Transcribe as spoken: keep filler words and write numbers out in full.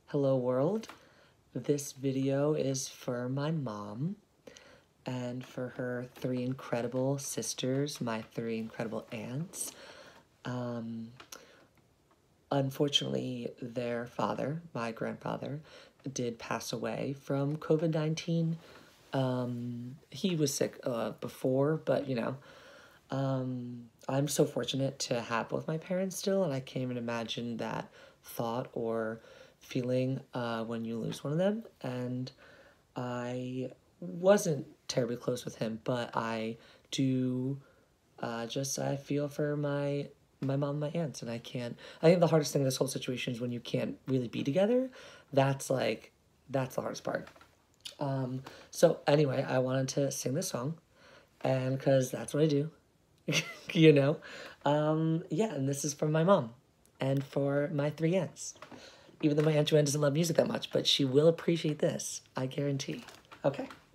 Hello world. This video is for my mom and for her three incredible sisters, my three incredible aunts. Um, unfortunately, their father, my grandfather, did pass away from COVID nineteen. Um, he was sick uh, before, but you know, um, I'm so fortunate to have both my parents still, and I can't even imagine that thought or feeling uh, when you lose one of them. And I wasn't terribly close with him, but I do uh, just I feel for my my mom and my aunts, and I can't. I think the hardest thing in this whole situation is when you can't really be together. That's like that's the hardest part. Um, so anyway, I wanted to sing this song, and because that's what I do. you know? Um, yeah, and this is for my mom and for my three aunts. Even though my Aunt Joanne doesn't love music that much, but she will appreciate this, I guarantee. Okay.